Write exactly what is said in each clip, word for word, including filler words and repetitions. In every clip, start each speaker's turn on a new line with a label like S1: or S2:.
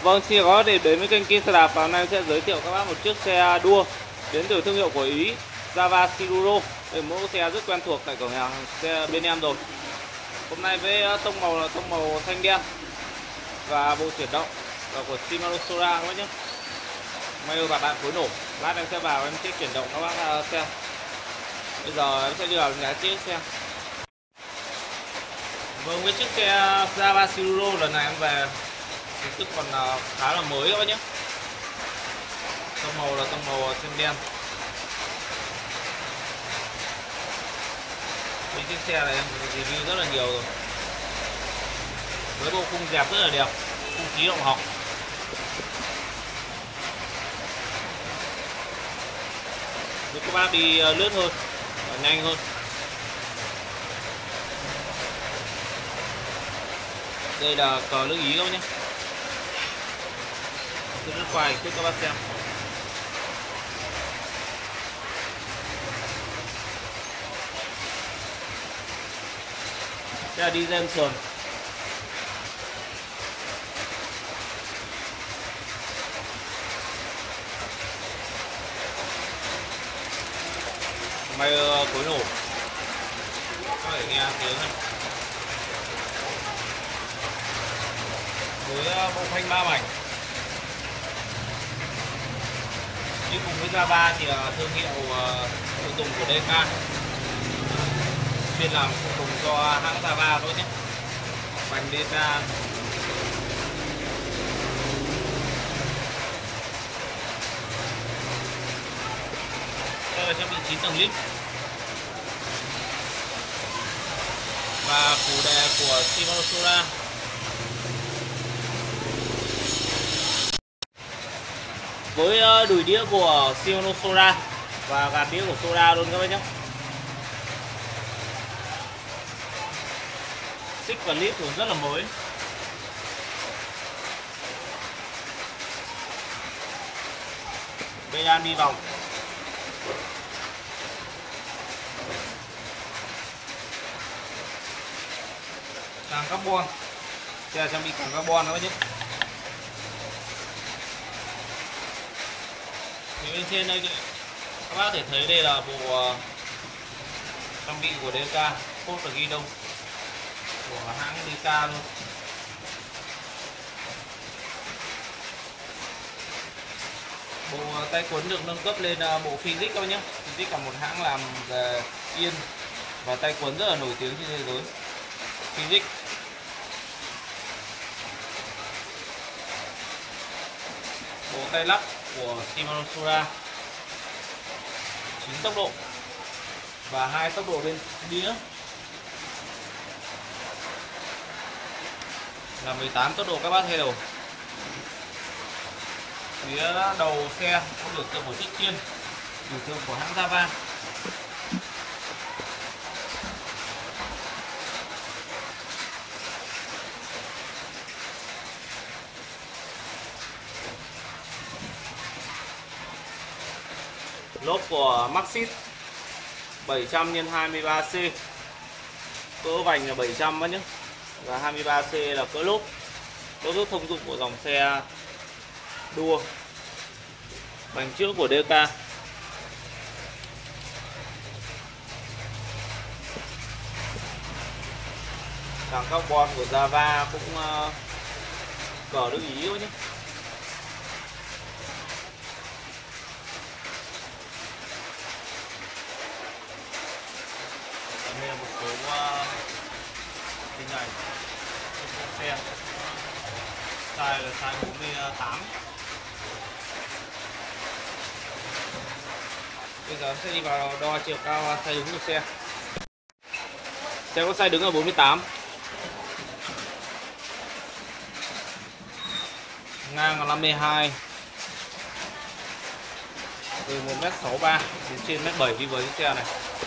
S1: vâng, xin có để đến với kênh Kim xe đạp. Và hôm nay sẽ giới thiệu các bác một chiếc xe đua đến từ thương hiệu của Ý, Java Siruro. Đây là mẫu xe rất quen thuộc tại cửa hàng xe bên em rồi. Hôm nay với tông màu là tông màu xanh đen và bộ chuyển động là của Shimano Sora các bác nhé. May và bạn phối nổ. Lát em sẽ vào em sẽ chuyển động các bác xem. Bây giờ em sẽ đưa vào giá chiếc xe. Vâng, với chiếc xe Java Siruro lần này em về thì tức còn khá là mới các bác nhé. Tông màu là tông màu xanh đen. Với chiếc xe này em review rất là nhiều rồi. Với bộ khung dẹp rất là đẹp, khung khí động học. Giúp các bác đi lướt hơn và nhanh hơn. Đây là cờ nước Ý các bác nhé. Tôi rất quay trước các bác xem. Đây là đi lên sườn. May cối nổ. Có thể nghe tiếng này. Với bộ phanh ba mảnh. Đi cùng với Java thì thương hiệu phụ tùng của đê ca chuyên làm phụ tùng cho hãng Java thôi nhé. Bánh đê ca. Đây là trang bị chín tầng lip và củ đề của Shimano Sora. Với đùi đĩa của Shimano Sora và gạt đĩa của Sora luôn các bác nhé. Xích và lip cũng rất là mới. Bên em đi vòng. Càng carbon. Đây là trang bị càng carbon các bác nhé. Thì bên trên đây các bác có thể thấy đây là bộ trang bị của đê ca, cốt là ghi đông của hãng đê ca luôn. Bộ tay quấn được nâng cấp lên bộ Physics các bác nhé. Physics là một hãng làm về yên và tay quấn rất là nổi tiếng trên thế giới. Physics. Bộ tay lắc của Shimano Sora chín tốc độ và hai tốc độ bên đĩa là mười tám tốc độ các bác thay đổi. Phía đầu xe có biểu tượng của chiếc chiên, biểu tượng của hãng Java. Lốp của Maxxis bảy trăm nhân hai mươi ba C, cỡ vành là bảy trăm nhé, và hai mươi ba C là cỡ lốp. Lốp rất thông dụng của dòng xe đua. Bánh trước của đê ca. Càng carbon của Java cũng uh, cờ nước Ý nhé. Đây là một số uh, hình ảnh của xe. Size là size bốn mươi tám. Bây giờ sẽ đi vào đo chiều cao size đứng của xe. Xe có size đứng là bốn mươi tám. Ngang là năm mươi hai. Từ một mét sáu mươi ba đến trên một mét bảy đi với chiếc xe này.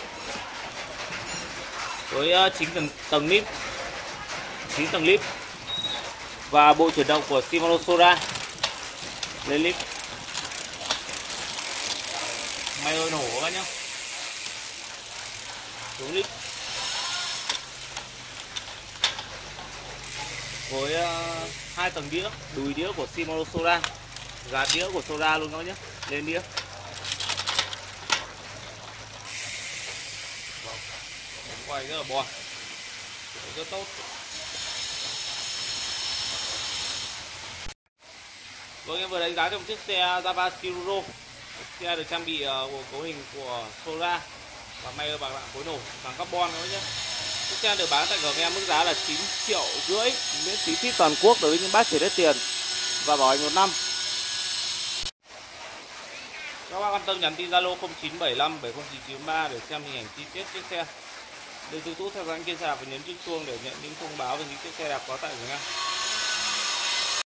S1: Với chín tầng, tầng lip, chín tầng lip và bộ chuyển động của Shimano Sora lên lip. May ơi nổ các nhá. Xuống lip. Với uh, hai tầng đĩa, đùi đĩa của Shimano Sora, gạt đĩa của Sora luôn các bác nhé. Lên đĩa. Vâng. Quay rất là bon, rất tốt. Vâng, em vừa đánh giá trong chiếc xe Java Siruro. Xe được trang bị uh, cấu hình của Sora và may bằng lạng phối nổ bằng carbon các bác nhé. Chiếc xe được bán tại cửa em mức giá là chín triệu rưỡi, miễn phí ship toàn quốc đối với những bác chỉ hết tiền và bảo hành một năm. Các bác quan tâm nhắn tin Zalo không chín bảy năm bảy không chín chín ba để xem hình ảnh chi tiết chiếc xe. Để YouTube theo dõi kênh xe đạp và nhấn chiếc chuông để nhận những thông báo về những chiếc xe đạp có tại cửa em.